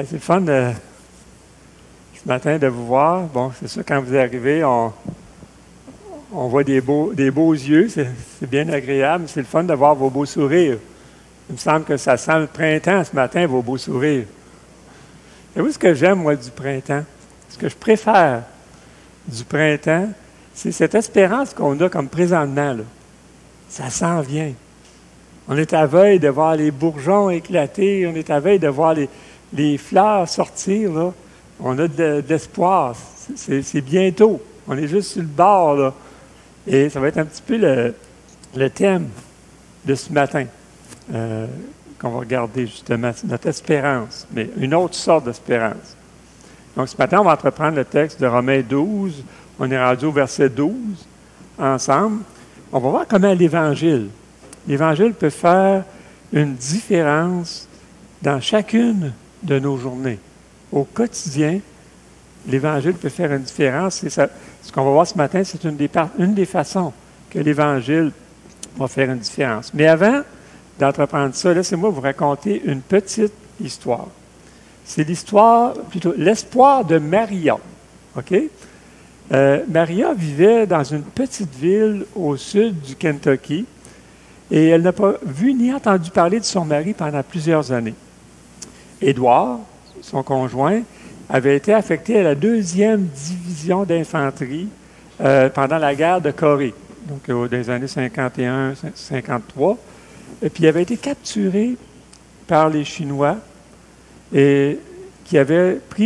C'est le fun ce matin de vous voir. Bon, c'est sûr, quand vous arrivez, on voit des beaux yeux. C'est bien agréable. C'est le fun de voir vos beaux sourires. Il me semble que ça sent le printemps ce matin, vos beaux sourires. Savez-vous ce que j'aime, moi, du printemps? Ce que je préfère du printemps, c'est cette espérance qu'on a comme présentement, là. Ça s'en vient. On est à veille de voir les bourgeons éclater, on est à veille de voir les fleurs sortir, là. On a de l'espoir. C'est bientôt. On est juste sur le bord, là. Et ça va être un petit peu le thème de ce matin qu'on va regarder, justement. C'est notre espérance, mais une autre sorte d'espérance. Donc, ce matin, on va entreprendre le texte de Romains 12. On est rendu au verset 12 ensemble. On va voir comment l'Évangile peut faire une différence dans chacune de nos journées. Au quotidien, l'Évangile peut faire une différence. Ce qu'on va voir ce matin, c'est une des façons que l'Évangile va faire une différence. Mais avant d'entreprendre ça, laissez-moi vous raconter une petite histoire. C'est l'espoir de Maria. OK? Maria vivait dans une petite ville au sud du Kentucky et elle n'a pas vu ni entendu parler de son mari pendant plusieurs années. Édouard, son conjoint, avait été affecté à la 2e division d'infanterie pendant la guerre de Corée, donc dans les années 51-53. Et puis il avait été capturé par les Chinois et qui avaient pris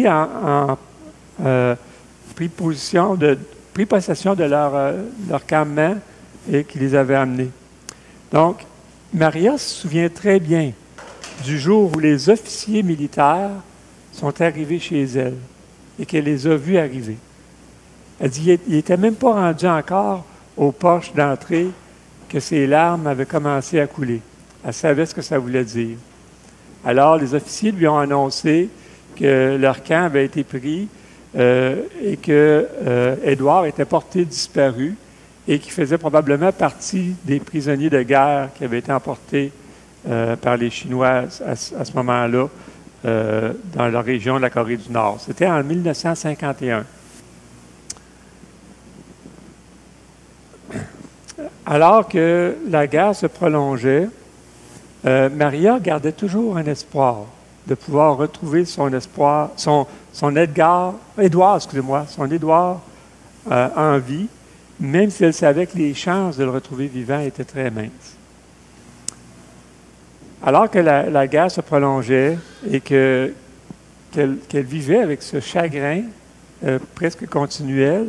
possession de leur campement et qui les avaient amenés. Donc, Maria se souvient très bien du jour où les officiers militaires sont arrivés chez elle et qu'elle les a vus arriver. Elle dit qu'il n'était même pas rendu encore au porche d'entrée que ses larmes avaient commencé à couler. Elle savait ce que ça voulait dire. Alors, les officiers lui ont annoncé que leur camp avait été pris et que Édouard était porté disparu et qu'il faisait probablement partie des prisonniers de guerre qui avaient été emportés par les Chinois à ce moment-là dans la région de la Corée du Nord. C'était en 1951. Alors que la guerre se prolongeait, Maria gardait toujours un espoir de pouvoir retrouver son Édouard en vie, même si elle savait que les chances de le retrouver vivant étaient très minces. Alors que la guerre se prolongeait et qu'elle vivait avec ce chagrin presque continuel,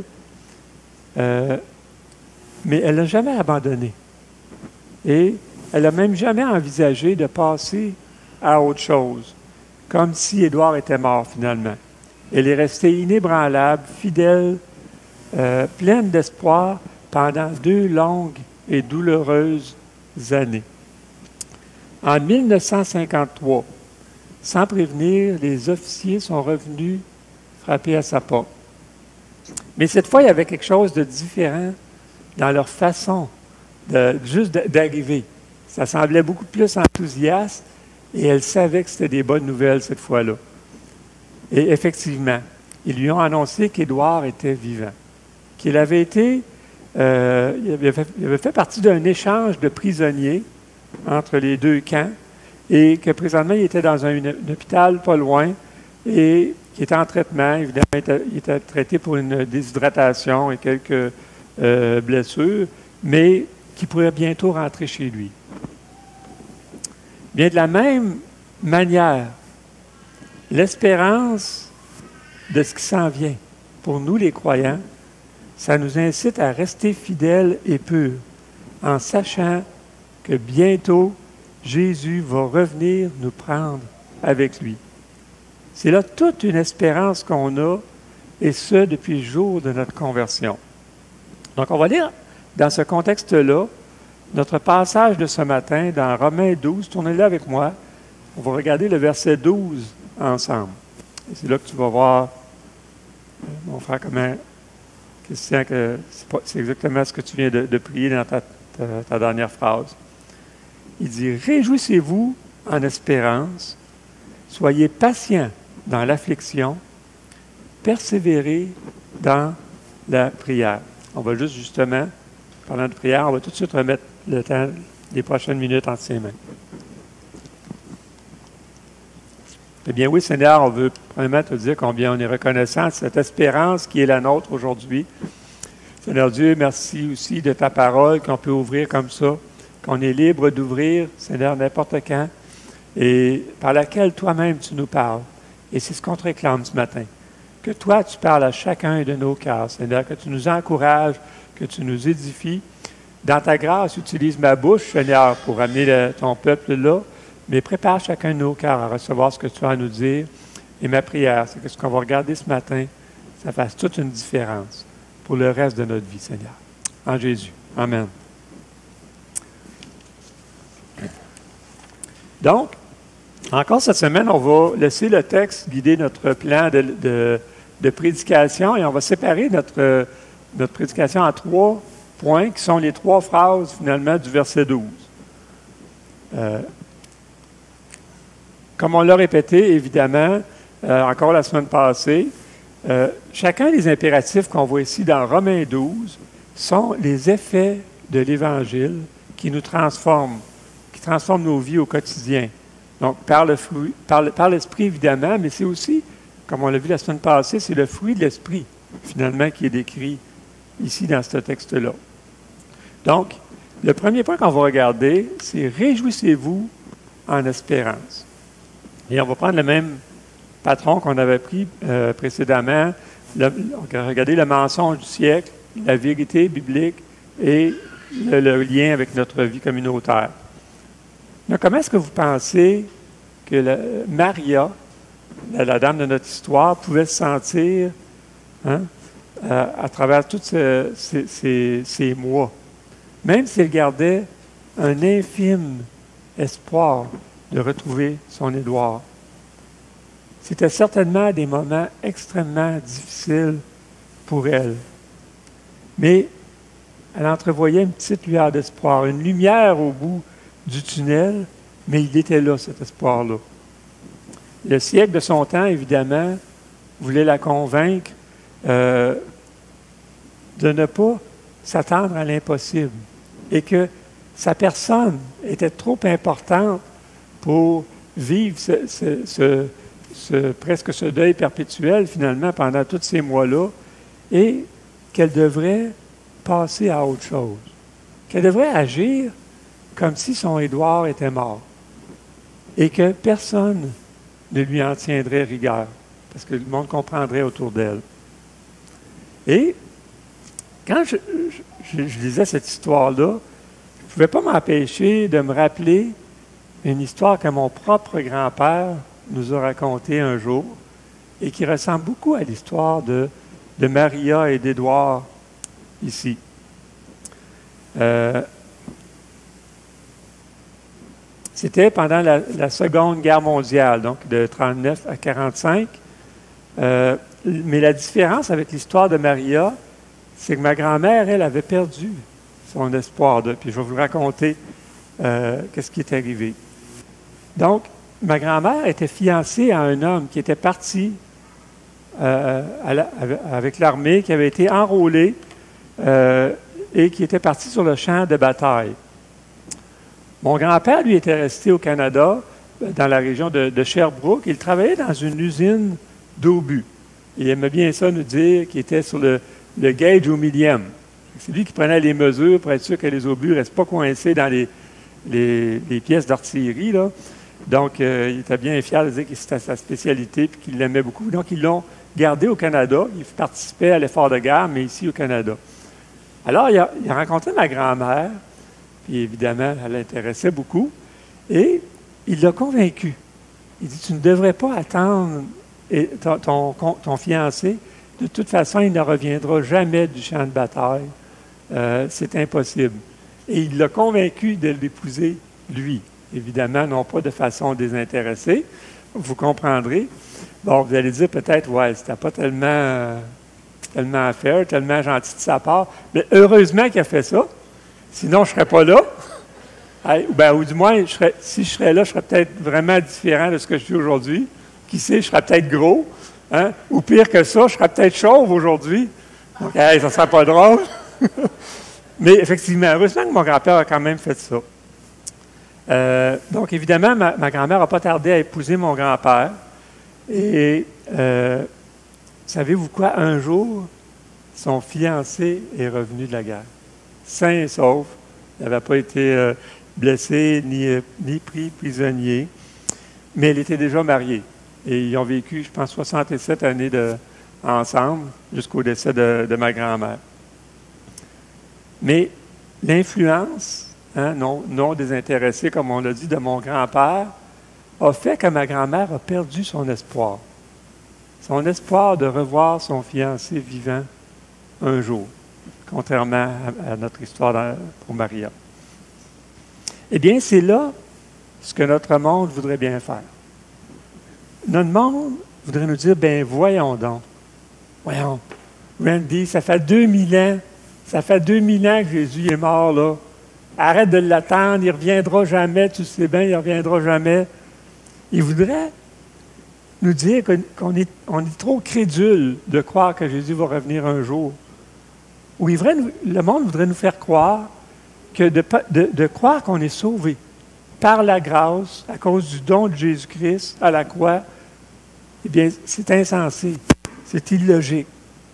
mais elle n'a jamais abandonné. Et elle n'a même jamais envisagé de passer à autre chose, comme si Édouard était mort finalement. Elle est restée inébranlable, fidèle, pleine d'espoir pendant 2 longues et douloureuses années. En 1953, sans prévenir, les officiers sont revenus frapper à sa porte. Mais cette fois, il y avait quelque chose de différent dans leur façon d'arriver. Ça semblait beaucoup plus enthousiaste et elle savait que c'était des bonnes nouvelles cette fois-là. Et effectivement, ils lui ont annoncé qu'Édouard était vivant, qu'il avait été, il avait fait partie d'un échange de prisonniers entre les 2 camps et que présentement, il était dans un hôpital pas loin et qui était en traitement. Évidemment, il était traité pour une déshydratation et quelques blessures, mais qui pourrait bientôt rentrer chez lui. Bien, de la même manière, l'espérance de ce qui s'en vient, pour nous les croyants, ça nous incite à rester fidèles et purs, en sachant que bientôt, Jésus va revenir nous prendre avec lui. C'est là toute une espérance qu'on a, et ce, depuis le jour de notre conversion. Donc, on va lire dans ce contexte-là notre passage de ce matin dans Romains 12. Tournez-le avec moi. On va regarder le verset 12 ensemble. Et c'est là que tu vas voir, mon frère, comment, Christian, que c'est exactement ce que tu viens de prier dans ta dernière phrase. Il dit « Réjouissez-vous en espérance, soyez patients dans l'affliction, persévérer dans la prière. On va justement, pendant de prière, on va tout de suite remettre le temps, les prochaines minutes entre ses mains. Eh bien oui, Seigneur, on veut vraiment te dire combien on est reconnaissant de cette espérance qui est la nôtre aujourd'hui. Seigneur Dieu, merci aussi de ta parole qu'on peut ouvrir comme ça, qu'on est libre d'ouvrir, Seigneur, n'importe quand, et par laquelle toi-même tu nous parles. Et c'est ce qu'on te réclame ce matin. Que toi, tu parles à chacun de nos cœurs, Seigneur, que tu nous encourages, que tu nous édifies. Dans ta grâce, utilise ma bouche, Seigneur, pour amener ton peuple là, mais prépare chacun de nos cœurs à recevoir ce que tu as à nous dire. Et ma prière, c'est que ce qu'on va regarder ce matin, ça fasse toute une différence pour le reste de notre vie, Seigneur. En Jésus. Amen. Donc, encore cette semaine, on va laisser le texte guider notre plan de prédication et on va séparer notre prédication en 3 points qui sont les 3 phrases, finalement, du verset 12. Comme on l'a répété, évidemment, encore la semaine passée, chacun des impératifs qu'on voit ici dans Romains 12 sont les effets de l'Évangile qui nous transforment, qui transforment nos vies au quotidien. Donc, par l'Esprit, évidemment, mais c'est aussi, comme on l'a vu la semaine passée, c'est le fruit de l'Esprit, finalement, qui est décrit ici dans ce texte-là. Donc, le premier point qu'on va regarder, c'est « Réjouissez-vous en espérance ». Et on va prendre le même patron qu'on avait pris précédemment. On va regarder le mensonge du siècle, la vérité biblique et le lien avec notre vie communautaire. Donc, comment est-ce que vous pensez que Maria, la dame de notre histoire, pouvait se sentir à travers tous ces mois? Même si elle gardait un infime espoir de retrouver son Édouard. C'était certainement des moments extrêmement difficiles pour elle. Mais elle entrevoyait une petite lueur d'espoir, une lumière au bout du tunnel, mais il était là, cet espoir-là. Le siècle de son temps, évidemment, voulait la convaincre de ne pas s'attendre à l'impossible et que sa personne était trop importante pour vivre presque ce deuil perpétuel, finalement, pendant tous ces mois-là, et qu'elle devrait passer à autre chose, qu'elle devrait agir comme si son Édouard était mort, et que personne ne lui en tiendrait rigueur, parce que le monde comprendrait autour d'elle. Et quand je lisais cette histoire-là, je ne pouvais pas m'empêcher de me rappeler une histoire que mon propre grand-père nous a racontée un jour et qui ressemble beaucoup à l'histoire de Maria et d'Édouard ici. C'était pendant la Seconde Guerre mondiale, donc de 1939 à 1945. Mais la différence avec l'histoire de Maria, c'est que ma grand-mère, elle, avait perdu son espoir. Puis je vais vous raconter qu'est-ce qui est arrivé. Donc, ma grand-mère était fiancée à un homme qui était parti avec l'armée, qui avait été enrôlé et qui était parti sur le champ de bataille. Mon grand-père, lui, était resté au Canada, dans la région de Sherbrooke. Il travaillait dans une usine d'obus. Il aimait bien ça nous dire qu'il était sur le gauge au millième. C'est lui qui prenait les mesures pour être sûr que les obus ne restent pas coincés dans les pièces d'artillerie, là. Donc, il était bien fier de dire que c'était sa spécialité et qu'il l'aimait beaucoup. Donc, ils l'ont gardé au Canada. Il participait à l'effort de guerre, mais ici au Canada. Alors, il a rencontré ma grand-mère, puis évidemment, elle l'intéressait beaucoup, et il l'a convaincu. Il dit, tu ne devrais pas attendre ton fiancé. De toute façon, il ne reviendra jamais du champ de bataille. C'est impossible. Et il l'a convaincu de l'épouser, lui. Évidemment, non pas de façon désintéressée. Vous comprendrez. Bon, vous allez dire peut-être, ouais, c'était pas tellement fair, tellement gentil de sa part. Mais heureusement qu'il a fait ça. Sinon, je ne serais pas là. Ou du moins, si je serais là, je serais peut-être vraiment différent de ce que je suis aujourd'hui. Qui sait, je serais peut-être gros. Hein? Ou pire que ça, je serais peut-être chauve aujourd'hui. Donc, hey, ça ne serait pas drôle. Mais effectivement, heureusement que mon grand-père a quand même fait ça. Donc, évidemment, ma grand-mère n'a pas tardé à épouser mon grand-père. Et savez-vous quoi? Un jour, son fiancé est revenu de la guerre. Sain et sauf. Il n'avait pas été blessé ni pris prisonnier. Mais il était déjà marié. Et ils ont vécu, je pense, 67 années ensemble jusqu'au décès de ma grand-mère. Mais l'influence, non désintéressée, comme on l'a dit, de mon grand-père, a fait que ma grand-mère a perdu son espoir. Son espoir de revoir son fiancé vivant un jour, contrairement à notre histoire pour Maria. Eh bien, c'est là ce que notre monde voudrait bien faire. Notre monde voudrait nous dire, ben voyons donc. Voyons, Randy, ça fait 2000 ans que Jésus est mort, là. Arrête de l'attendre, il ne reviendra jamais, tu sais bien, il ne reviendra jamais. Il voudrait nous dire qu'on est trop crédule de croire que Jésus va revenir un jour. Ou le monde voudrait nous faire croire que de croire qu'on est sauvé par la grâce, à cause du don de Jésus-Christ à la croix, eh bien, c'est insensé, c'est illogique.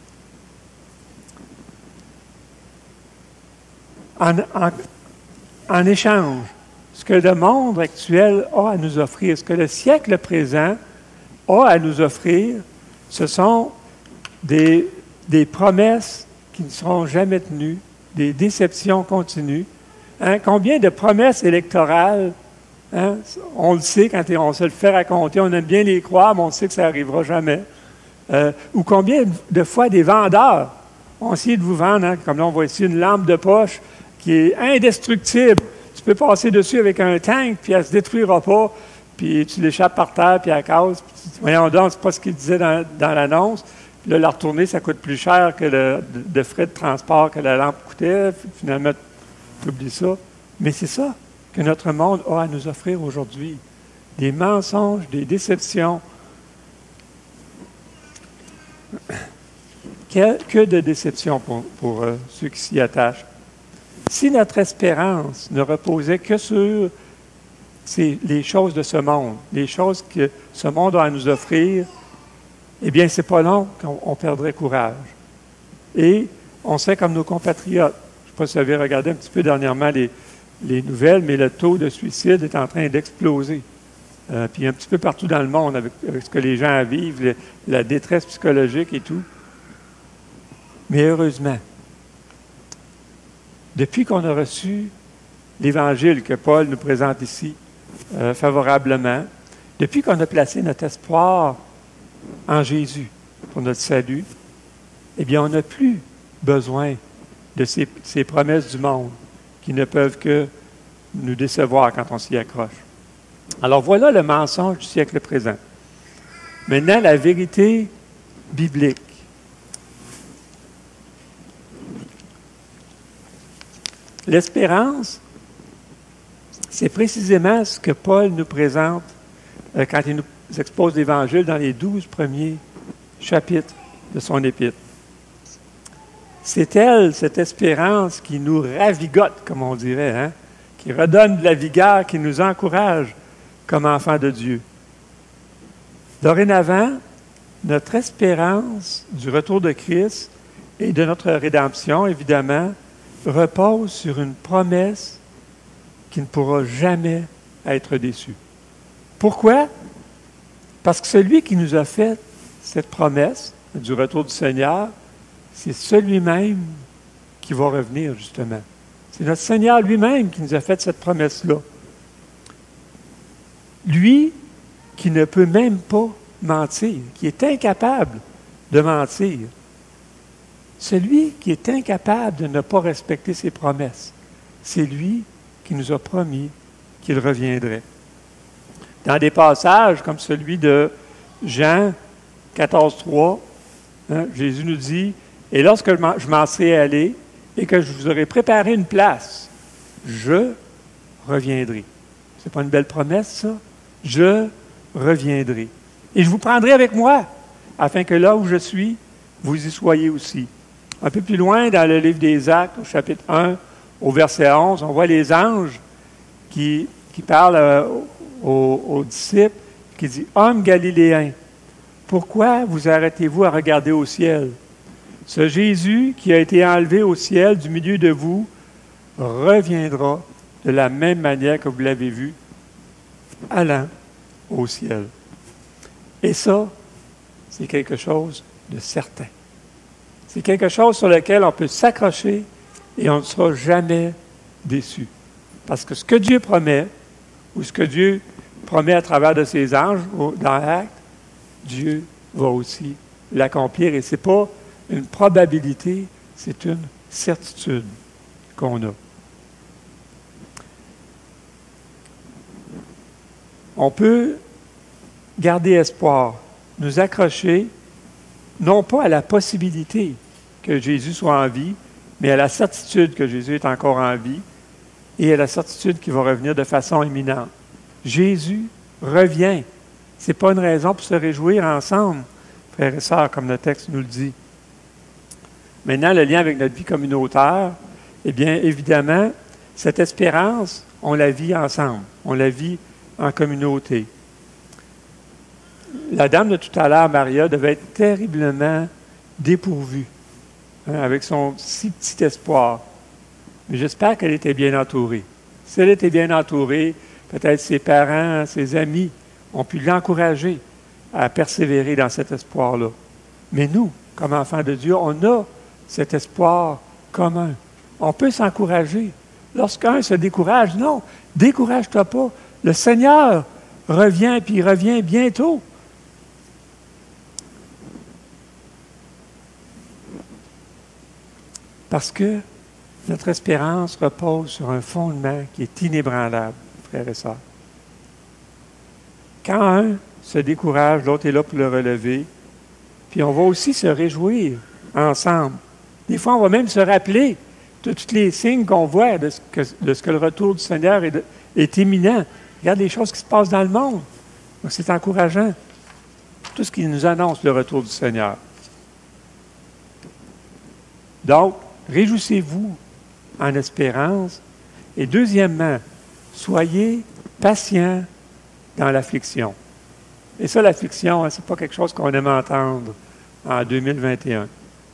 En échange, ce que le monde actuel a à nous offrir, ce que le siècle présent a à nous offrir, ce sont des promesses qui ne seront jamais tenues, des déceptions continues. Hein? Combien de promesses électorales, hein? On le sait quand on se le fait raconter, on aime bien les croire, mais on sait que ça n'arrivera jamais. Ou combien de fois des vendeurs ont essayé de vous vendre, hein? Comme là on voit ici, une lampe de poche qui est indestructible. Tu peux passer dessus avec un tank, puis elle ne se détruira pas, puis tu l'échappes par terre, puis elle casse. Puis voyons donc, c'est pas ce qu'il disait dans l'annonce. Puis là, la retourner, ça coûte plus cher que de frais de transport que la lampe coûtait. Finalement, tu oublies ça. Mais c'est ça que notre monde a à nous offrir aujourd'hui. Des mensonges, des déceptions. Que de déceptions pour ceux qui s'y attachent. Si notre espérance ne reposait que sur les choses de ce monde, les choses que ce monde a à nous offrir, eh bien, c'est pas long qu'on perdrait courage. Et on serait comme nos compatriotes. Je ne sais pas si vous avez regardé un petit peu dernièrement les nouvelles, mais le taux de suicide est en train d'exploser. Puis un petit peu partout dans le monde, avec ce que les gens vivent, la détresse psychologique et tout. Mais heureusement, depuis qu'on a reçu l'Évangile que Paul nous présente ici, favorablement, depuis qu'on a placé notre espoir en Jésus pour notre salut, eh bien, on n'a plus besoin de ces promesses du monde qui ne peuvent que nous décevoir quand on s'y accroche. Alors, voilà le mensonge du siècle présent. Maintenant, la vérité biblique. L'espérance, c'est précisément ce que Paul nous présente quand il nous expose l'Évangile dans les 12 premiers chapitres de son épître. C'est elle, cette espérance, qui nous ravigote, comme on dirait, hein? Qui redonne de la vigueur, qui nous encourage comme enfants de Dieu. Dorénavant, notre espérance du retour de Christ et de notre rédemption, évidemment, repose sur une promesse qui ne pourra jamais être déçue. Pourquoi? Parce que celui qui nous a fait cette promesse du retour du Seigneur, c'est celui-même qui va revenir, justement. C'est notre Seigneur lui-même qui nous a fait cette promesse-là. Lui qui ne peut même pas mentir, qui est incapable de mentir. Celui qui est incapable de ne pas respecter ses promesses, c'est lui qui nous a promis qu'il reviendrait. Dans des passages comme celui de Jean 14,3, Jésus nous dit, « Et lorsque je m'en serai allé et que je vous aurai préparé une place, je reviendrai. » C'est pas une belle promesse, ça? Je reviendrai. Et je vous prendrai avec moi, afin que là où je suis, vous y soyez aussi. Un peu plus loin, dans le livre des Actes, au chapitre 1, au verset 11, on voit les anges qui parlent aux disciples, qui disent « Hommes galiléens, pourquoi vous arrêtez-vous à regarder au ciel? Ce Jésus qui a été enlevé au ciel du milieu de vous reviendra de la même manière que vous l'avez vu, allant au ciel. » Et ça, c'est quelque chose de certain. C'est quelque chose sur lequel on peut s'accrocher et on ne sera jamais déçu. Parce que ce que Dieu promet, ou ce que Dieu promet à travers de ses anges dans l'Acte, Dieu va aussi l'accomplir. Et ce n'est pas une probabilité, c'est une certitude qu'on a. On peut garder espoir, nous accrocher, non pas à la possibilité que Jésus soit en vie, mais à la certitude que Jésus est encore en vie et à la certitude qu'il va revenir de façon imminente. Jésus revient. Ce n'est pas une raison pour se réjouir ensemble, frères et sœurs, comme le texte nous le dit. Maintenant, le lien avec notre vie communautaire, eh bien, évidemment, cette espérance, on la vit ensemble, on la vit en communauté. La dame de tout à l'heure, Maria, devait être terriblement dépourvue, avec son si petit espoir. Mais j'espère qu'elle était bien entourée. Si elle était bien entourée, peut-être ses parents, ses amis ont pu l'encourager à persévérer dans cet espoir-là. Mais nous, comme enfants de Dieu, on a cet espoir commun. On peut s'encourager. Lorsqu'un se décourage, non, décourage-toi pas. Le Seigneur revient, puis il revient bientôt. Parce que notre espérance repose sur un fondement qui est inébranlable, frères et sœurs. Quand un se décourage, l'autre est là pour le relever, puis on va aussi se réjouir ensemble. Des fois, on va même se rappeler de tous les signes qu'on voit de ce que le retour du Seigneur est imminent. Regarde les choses qui se passent dans le monde. Donc, c'est encourageant. Tout ce qui nous annonce le retour du Seigneur. Donc, réjouissez-vous en espérance. Et deuxièmement, soyez patients dans l'affliction. Et ça, l'affliction, ce n'est pas quelque chose qu'on aime entendre en 2021.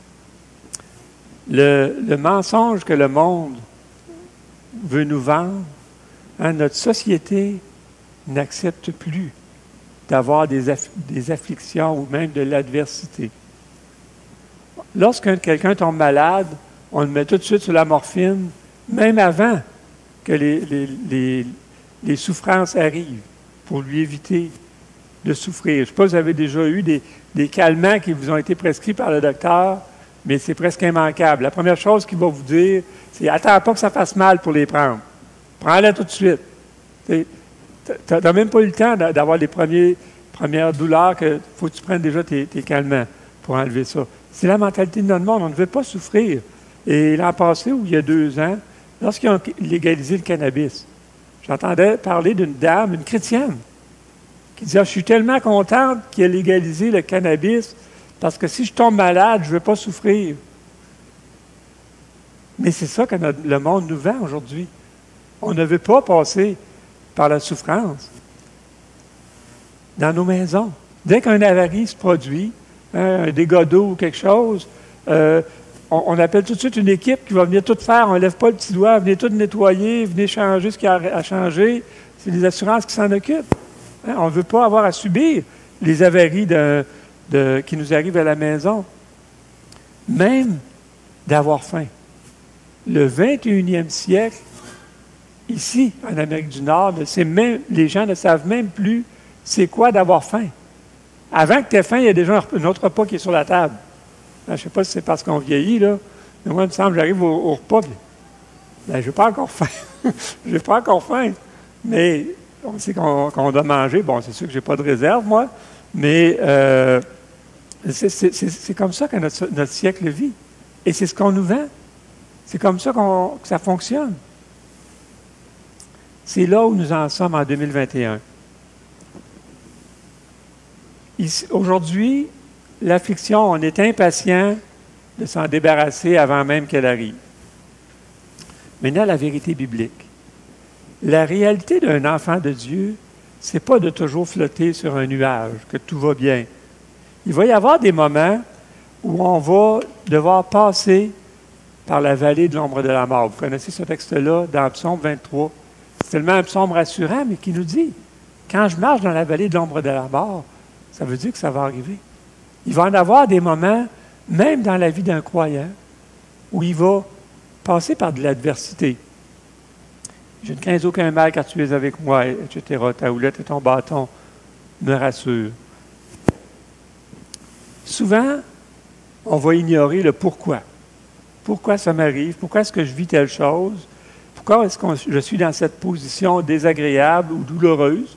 Le mensonge que le monde veut nous vendre, notre société n'accepte plus d'avoir des afflictions ou même de l'adversité. Lorsque quelqu'un tombe malade, on le met tout de suite sur la morphine, même avant que les souffrances arrivent, pour lui éviter de souffrir. Je ne sais pas si vous avez déjà eu des calmants qui vous ont été prescrits par le docteur, mais c'est presque immanquable. La première chose qu'il va vous dire, c'est « Attends pas que ça fasse mal pour les prendre. Prends-les tout de suite. » Tu n'as même pas eu le temps d'avoir les premières douleurs qu'il faut que tu prennes déjà tes calmants pour enlever ça. C'est la mentalité de notre monde. On ne veut pas souffrir. Et l'an passé, ou il y a 2 ans, lorsqu'ils ont légalisé le cannabis, j'entendais parler d'une dame, une chrétienne, qui disait « Je suis tellement contente qu'il ait légalisé le cannabis parce que si je tombe malade, je ne veux pas souffrir. » Mais c'est ça que le monde nous vend aujourd'hui. On ne veut pas passer par la souffrance dans nos maisons. Dès qu'un avarie se produit, un dégât d'eau ou quelque chose, on appelle tout de suite une équipe qui va venir tout faire. On ne lève pas le petit doigt, venez tout nettoyer, venez changer ce qu'il y a à changer. C'est les assurances qui s'en occupent. On ne veut pas avoir à subir les avaries qui nous arrivent à la maison. Même d'avoir faim. Le 21e siècle, ici, en Amérique du Nord, les gens ne savent même plus c'est quoi d'avoir faim. Avant que tu aies faim, il y a déjà un autre repas qui est sur la table. Je ne sais pas si c'est parce qu'on vieillit, là, mais moi, il me semble que j'arrive au repas, puis je n'ai pas encore faim. Je n'ai pas encore faim. Mais on sait qu'on doit manger. Bon, c'est sûr que je n'ai pas de réserve, moi, mais c'est comme ça que notre siècle vit. Et c'est ce qu'on nous vend. C'est comme ça que ça fonctionne. C'est là où nous en sommes en 2021. Aujourd'hui, l'affliction, on est impatient de s'en débarrasser avant même qu'elle arrive. Maintenant, la vérité biblique. La réalité d'un enfant de Dieu, ce n'est pas de toujours flotter sur un nuage, que tout va bien. Il va y avoir des moments où on va devoir passer par la vallée de l'ombre de la mort. Vous connaissez ce texte-là dans le psaume 23. C'est tellement un psaume rassurant, mais qui nous dit, quand je marche dans la vallée de l'ombre de la mort, ça veut dire que ça va arriver. Il va en avoir des moments, même dans la vie d'un croyant, où il va passer par de l'adversité. Je ne crains aucun mal car tu es avec moi, etc. Ta houlette et ton bâton me rassurent. Souvent, on va ignorer le pourquoi. Pourquoi ça m'arrive? Pourquoi est-ce que je vis telle chose? Pourquoi est-ce que je suis dans cette position désagréable ou douloureuse?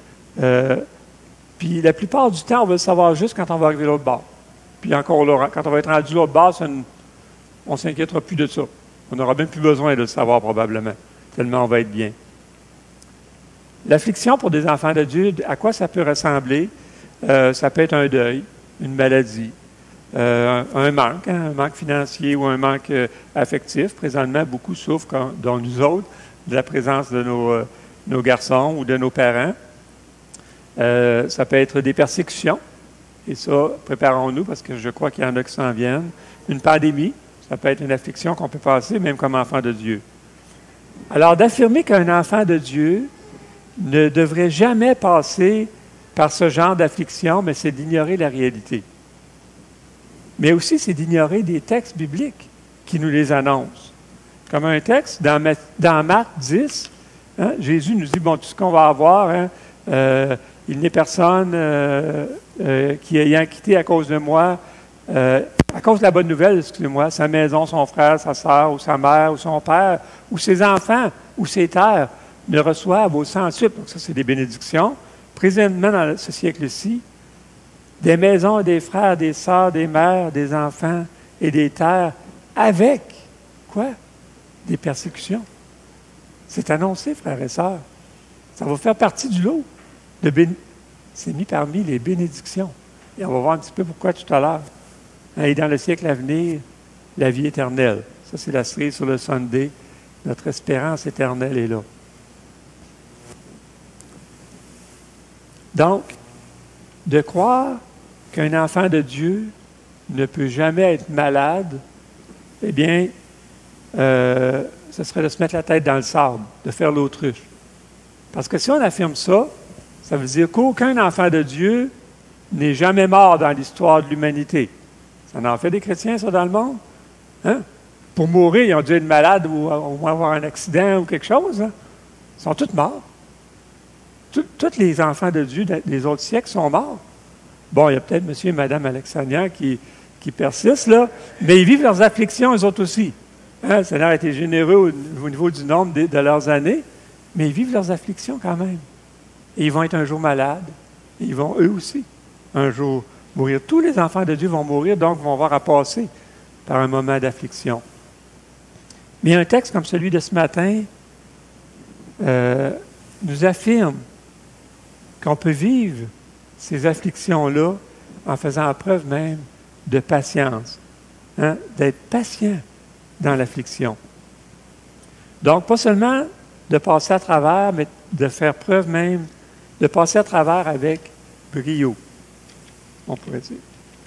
Puis la plupart du temps, on va le savoir juste quand on va arriver à l'autre bord. Puis encore là, quand on va être rendu à l'autre bord, on ne s'inquiétera plus de ça. On n'aura même plus besoin de le savoir probablement, tellement on va être bien. L'affliction pour des enfants de Dieu, à quoi ça peut ressembler? Ça peut être un deuil, une maladie, un manque financier ou un manque affectif. Présentement, beaucoup souffrent, dont nous autres, de la présence de nos garçons ou de nos parents. Ça peut être des persécutions, et ça, préparons-nous parce que je crois qu'il y en a qui s'en viennent. Une pandémie, ça peut être une affliction qu'on peut passer même comme enfant de Dieu. Alors, d'affirmer qu'un enfant de Dieu ne devrait jamais passer par ce genre d'affliction, mais c'est d'ignorer la réalité. Mais aussi, c'est d'ignorer des textes bibliques qui nous les annoncent. Comme un texte dans Marc 10, Jésus nous dit, bon, tout ce qu'on va avoir, il n'est personne qui ayant quitté à cause de moi, à cause de la bonne nouvelle, excusez-moi, sa maison, son frère, sa sœur, ou sa mère, ou son père, ou ses enfants, ou ses terres, ne reçoivent au centuple. Donc ça, c'est des bénédictions. Présentement, dans ce siècle-ci, des maisons, des frères, des sœurs, des mères, des enfants et des terres avec, quoi? Des persécutions. C'est annoncé, frères et sœurs. Ça va faire partie du lot. C'est mis parmi les bénédictions. Et on va voir un petit peu pourquoi tout à l'heure. Et dans le siècle à venir, la vie éternelle. Ça, c'est la cerise sur le Sunday. Notre espérance éternelle est là. Donc, de croire qu'un enfant de Dieu ne peut jamais être malade, eh bien, ce serait de se mettre la tête dans le sable, de faire l'autruche. Parce que si on affirme ça, ça veut dire qu'aucun enfant de Dieu n'est jamais mort dans l'histoire de l'humanité. Ça en fait des chrétiens, ça, dans le monde? Hein? Pour mourir, ils ont dû être malades ou au moins avoir un accident ou quelque chose. Hein? Ils sont tous morts. Tous les enfants de Dieu des autres siècles sont morts. Bon, il y a peut-être monsieur et madame Alexandrian qui persistent, là, mais ils vivent leurs afflictions, eux autres aussi. Hein? Le Seigneur a été généreux au niveau du nombre de leurs années, mais ils vivent leurs afflictions quand même. Et ils vont être un jour malades. Et ils vont, eux aussi, un jour mourir. Tous les enfants de Dieu vont mourir, donc vont avoir à passer par un moment d'affliction. Mais un texte comme celui de ce matin nous affirme qu'on peut vivre ces afflictions-là en faisant preuve même de patience, hein, d'être patient dans l'affliction. Donc, pas seulement de passer à travers, mais de faire preuve même, de passer à travers avec brio, on pourrait dire.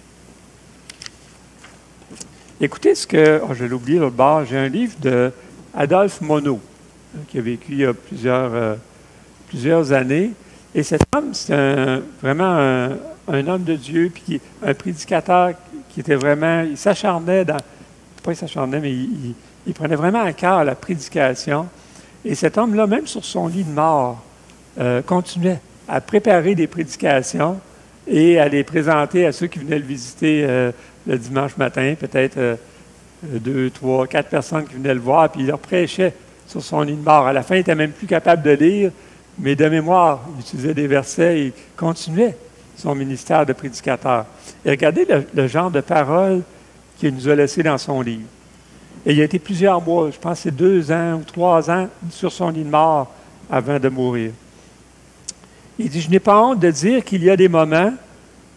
Écoutez ce que... Oh, je l'ai oublié l'autre bord. J'ai un livre de Adolphe Monod, qui a vécu il y a plusieurs années. Et cet homme, c'est vraiment un homme de Dieu, puis un prédicateur qui était vraiment... Il s'acharnait dans... Pas il s'acharnait, mais il prenait vraiment à cœur la prédication. Et cet homme-là, même sur son lit de mort, continuait à préparer des prédications et à les présenter à ceux qui venaient le visiter le dimanche matin, peut-être 2, 3, 4 personnes qui venaient le voir, puis il leur prêchait sur son lit de mort. À la fin, il n'était même plus capable de lire, mais de mémoire, il utilisait des versets et continuait son ministère de prédicateur. Et regardez le genre de paroles qu'il nous a laissé dans son livre. Et il a été plusieurs mois, je pense que c'est 2 ans ou 3 ans, sur son lit de mort avant de mourir. Il dit, je n'ai pas honte de dire qu'il y a des moments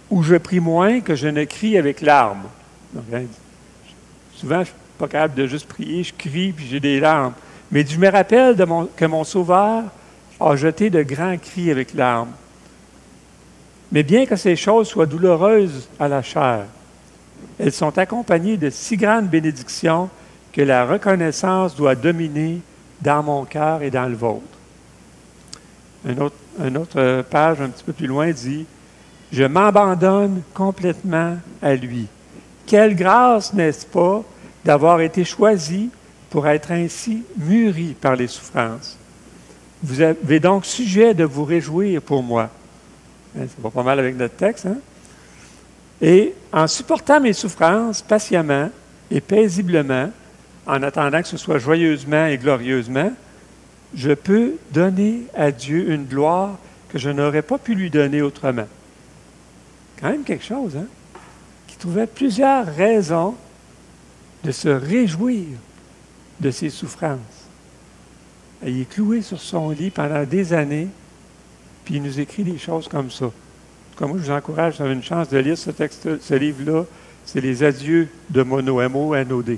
Ou je prie moins que je ne crie avec larmes. Donc, hein, souvent, je ne suis pas capable de juste prier, je crie puis j'ai des larmes. Mais je me rappelle que mon Sauveur a jeté de grands cris avec larmes. Mais bien que ces choses soient douloureuses à la chair, elles sont accompagnées de si grandes bénédictions que la reconnaissance doit dominer dans mon cœur et dans le vôtre. Une autre page un petit peu plus loin dit « Je m'abandonne complètement à lui. Quelle grâce, n'est-ce pas, d'avoir été choisi pour être ainsi mûri par les souffrances. Vous avez donc sujet de vous réjouir pour moi. » Ça va pas mal avec notre texte, hein? Et en supportant mes souffrances patiemment et paisiblement, en attendant que ce soit joyeusement et glorieusement, je peux donner à Dieu une gloire que je n'aurais pas pu lui donner autrement. Quand même quelque chose, hein? Qui trouvait plusieurs raisons de se réjouir de ses souffrances. Et il est cloué sur son lit pendant des années, puis il nous écrit des choses comme ça. Comme moi, je vous encourage, si vous avez une chance de lire ce livre-là, c'est Les Adieux de Monod, M-O-N-O-D.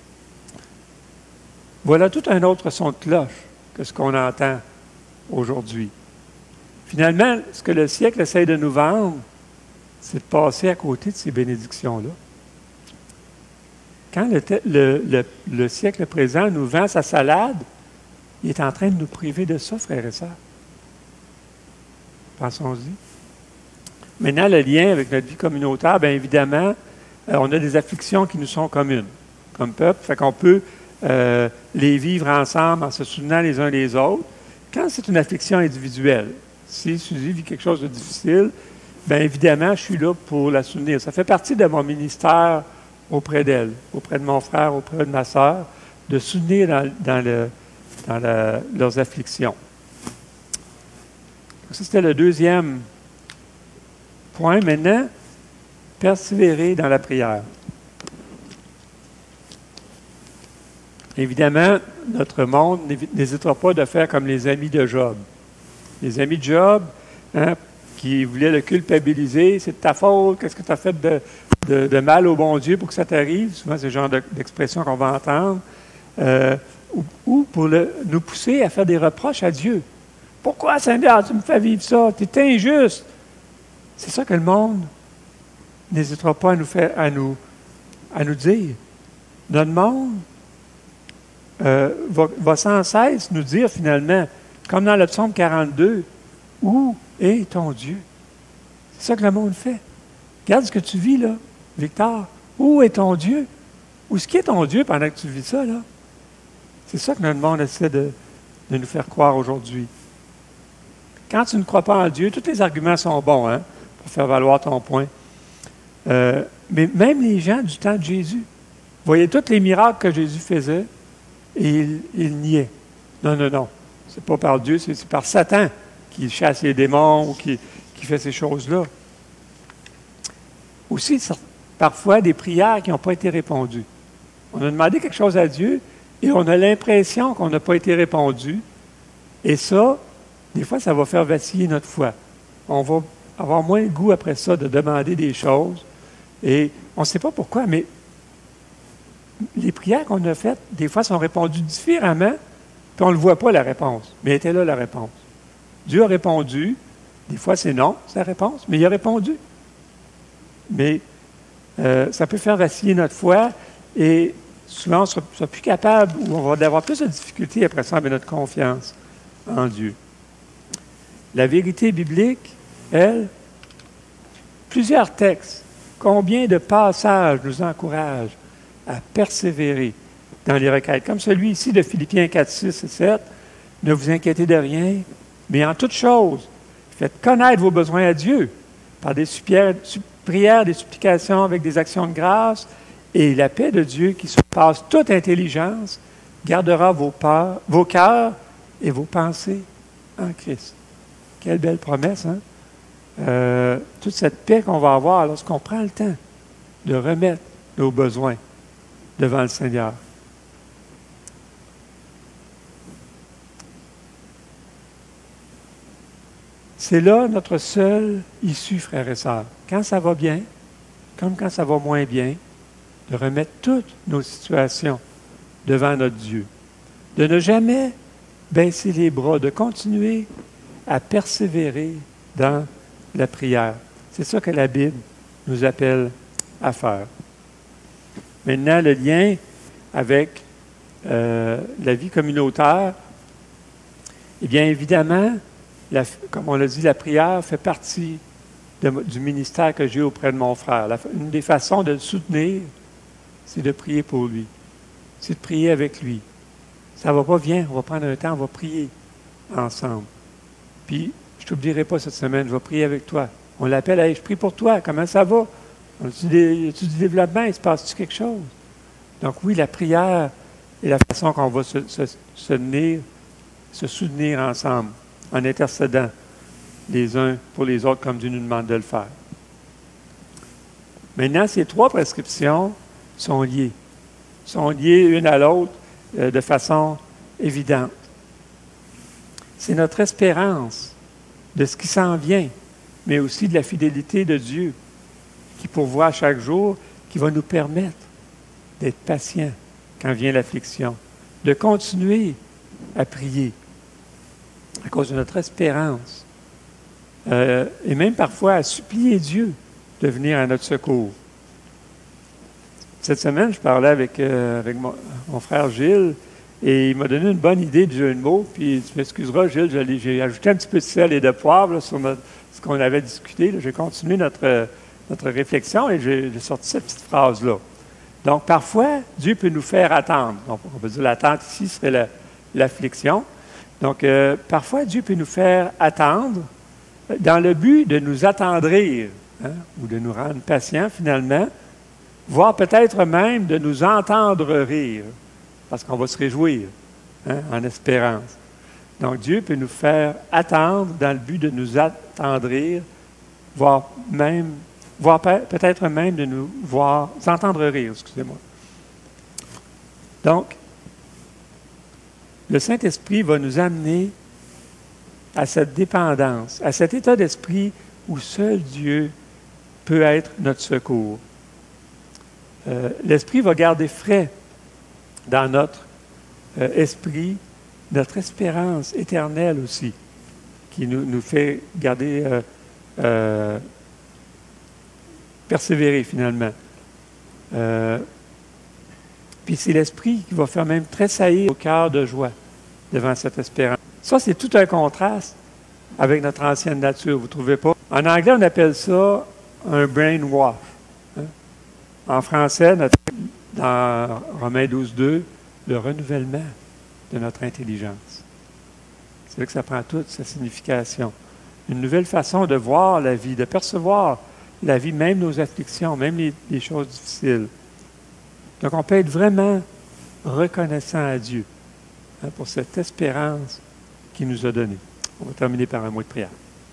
Voilà tout un autre son de cloche que ce qu'on entend aujourd'hui. Finalement, ce que le siècle essaie de nous vendre, c'est de passer à côté de ces bénédictions-là. Quand le siècle présent nous vend sa salade, il est en train de nous priver de ça, frères et sœurs. Pensons-y. Maintenant, le lien avec notre vie communautaire, bien évidemment, on a des afflictions qui nous sont communes, comme peuple, fait qu'on peut les vivre ensemble en se soutenant les uns les autres. Quand c'est une affliction individuelle, si Suzy vit quelque chose de difficile, bien évidemment, je suis là pour la soutenir. Ça fait partie de mon ministère auprès d'elle, auprès de mon frère, auprès de ma sœur, de soutenir dans leurs afflictions. Ça, c'était le deuxième point. Maintenant, persévérer dans la prière. Évidemment, notre monde n'hésitera pas de faire comme les amis de Job. Les amis de Job, hein, qui voulaient le culpabiliser, c'est de ta faute, qu'est-ce que tu as fait de mal au bon Dieu pour que ça t'arrive? Souvent, c'est le genre d'expression qu'on va entendre. Ou pour nous pousser à faire des reproches à Dieu. Pourquoi, Seigneur, tu me fais vivre ça? Tu es injuste. C'est ça que le monde n'hésitera pas à nous dire. Notre monde va sans cesse nous dire finalement, comme dans le psaume 42, « Où est ton Dieu? » C'est ça que le monde fait. Regarde ce que tu vis là, Victor. Où est ton Dieu? Où est-ce qu'il est ton Dieu pendant que tu vis ça, là? C'est ça que notre monde essaie de nous faire croire aujourd'hui. Quand tu ne crois pas en Dieu, tous les arguments sont bons, hein, pour faire valoir ton point. Mais même les gens du temps de Jésus voyaient tous les miracles que Jésus faisait et ils niaient. Non, non, non. C'est pas par Dieu, c'est par Satan qui chasse les démons ou qui fait ces choses-là. Aussi, parfois, des prières qui n'ont pas été répondues. On a demandé quelque chose à Dieu et on a l'impression qu'on n'a pas été répondu. Et ça, des fois, ça va faire vaciller notre foi. On va avoir moins le goût après ça de demander des choses. Et on ne sait pas pourquoi, mais les prières qu'on a faites, des fois, sont répondues différemment, puis on ne le voit pas, la réponse. Mais était là, la réponse. Dieu a répondu. Des fois, c'est non, sa réponse, mais il a répondu. Mais ça peut faire vaciller notre foi et souvent, on ne sera plus capable ou on va avoir plus de difficultés après ça avec notre confiance en Dieu. La vérité biblique, elle, plusieurs textes, combien de passages nous encouragent à persévérer dans les requêtes, comme celui ici de Philippiens 4, 6 et 7. Ne vous inquiétez de rien, mais en toute chose, faites connaître vos besoins à Dieu par des prières, des supplications avec des actions de grâce, et la paix de Dieu qui surpasse toute intelligence gardera vos cœurs et vos pensées en Christ. Quelle belle promesse, hein? Toute cette paix qu'on va avoir lorsqu'on prend le temps de remettre nos besoins devant le Seigneur. C'est là notre seule issue, frères et sœurs. Quand ça va bien, comme quand ça va moins bien, de remettre toutes nos situations devant notre Dieu. De ne jamais baisser les bras, de continuer à persévérer dans la prière. C'est ça que la Bible nous appelle à faire. Maintenant, le lien avec la vie communautaire, eh bien, évidemment, comme on l'a dit, la prière fait partie du ministère que j'ai auprès de mon frère. Une des façons de le soutenir, c'est de prier pour lui. C'est de prier avec lui. Ça ne va pas, viens, on va prendre un temps, on va prier ensemble. Puis, je ne t'oublierai pas cette semaine, je vais prier avec toi. On l'appelle, hey, je prie pour toi, comment ça va? As-tu du développement? Il se passe-tu quelque chose? Donc oui, la prière est la façon qu'on va se soutenir ensemble, en intercédant les uns pour les autres comme Dieu nous demande de le faire. Maintenant, ces trois prescriptions sont liées une à l'autre de façon évidente. C'est notre espérance de ce qui s'en vient, mais aussi de la fidélité de Dieu qui pourvoit chaque jour, qui va nous permettre d'être patients quand vient l'affliction, de continuer à prier à cause de notre espérance et même parfois à supplier Dieu de venir à notre secours. Cette semaine, je parlais avec mon frère Gilles et il m'a donné une bonne idée de jeu de mots. Puis tu m'excuseras, Gilles, j'ai ajouté un petit peu de sel et de poivre là, sur ce qu'on avait discuté. J'ai continué notre réflexion et j'ai sorti cette petite phrase-là. Donc, parfois, Dieu peut nous faire attendre. Donc, on peut dire l'attente ici serait l'affliction. Donc, parfois, Dieu peut nous faire attendre dans le but de nous attendrir ou de nous rendre patients finalement, voire peut-être même de nous entendre rire, parce qu'on va se réjouir en espérance. Donc, Dieu peut nous faire attendre dans le but de nous attendrir, voire peut-être même de nous entendre rire, excusez-moi. Donc, le Saint-Esprit va nous amener à cette dépendance, à cet état d'esprit où seul Dieu peut être notre secours. L'Esprit va garder frais dans notre esprit notre espérance éternelle aussi, qui nous fait garder, persévérer finalement. Puis c'est l'Esprit qui va faire même tressaillir au cœur de joie devant cette espérance. Ça, c'est tout un contraste avec notre ancienne nature, vous ne trouvez pas? En anglais, on appelle ça un brainwash. En français, dans Romains 12:2, le renouvellement de notre intelligence. C'est là que ça prend toute sa signification. Une nouvelle façon de voir la vie, de percevoir la vie, même nos afflictions, même les choses difficiles. Donc, on peut être vraiment reconnaissant à Dieu pour cette espérance qu'il nous a donnée. On va terminer par un mot de prière.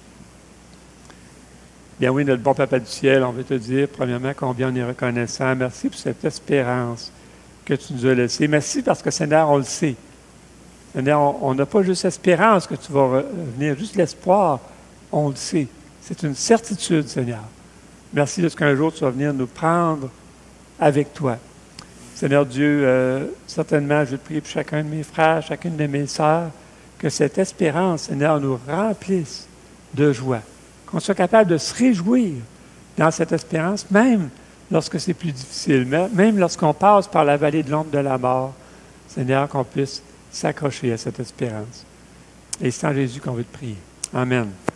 Bien oui, notre bon Papa du ciel, on veut te dire, premièrement, combien on est reconnaissant. Merci pour cette espérance que tu nous as laissée. Merci parce que, Seigneur, on le sait. Seigneur, on n'a pas juste espérance que tu vas revenir, juste l'espoir, on le sait. C'est une certitude, Seigneur. Merci de ce qu'un jour tu vas venir nous prendre avec toi. Seigneur Dieu, certainement, je te prie pour chacun de mes frères, chacune de mes sœurs, que cette espérance, Seigneur, nous remplisse de joie. Qu'on soit capable de se réjouir dans cette espérance, même lorsque c'est plus difficile, même lorsqu'on passe par la vallée de l'ombre de la mort, Seigneur, qu'on puisse s'accrocher à cette espérance. Et c'est en Jésus qu'on veut te prier. Amen.